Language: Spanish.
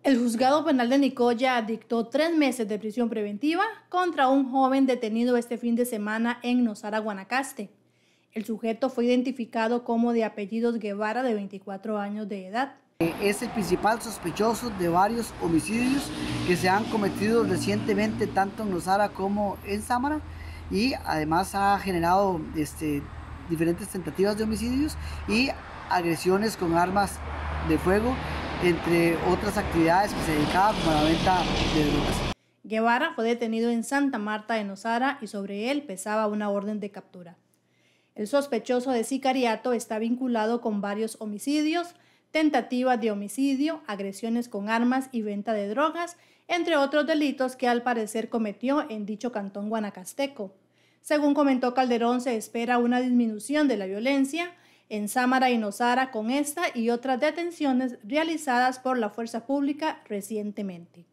El juzgado penal de Nicoya dictó 3 meses de prisión preventiva contra un joven detenido este fin de semana en Nosara, Guanacaste. El sujeto fue identificado como de apellidos Guevara, de 24 años de edad. Es el principal sospechoso de varios homicidios que se han cometido recientemente tanto en Nosara como en Sámara, y además ha generado diferentes tentativas de homicidios y agresiones con armas de fuego, entre otras actividades que se dedicaban como a la venta de drogas. Guevara fue detenido en Santa Marta de Nosara y sobre él pesaba una orden de captura. El sospechoso de sicariato está vinculado con varios homicidios, tentativas de homicidio, agresiones con armas y venta de drogas, entre otros delitos que al parecer cometió en dicho cantón guanacasteco. Según comentó Calderón, se espera una disminución de la violencia en Sámara y Nosara con esta y otras detenciones realizadas por la fuerza pública recientemente.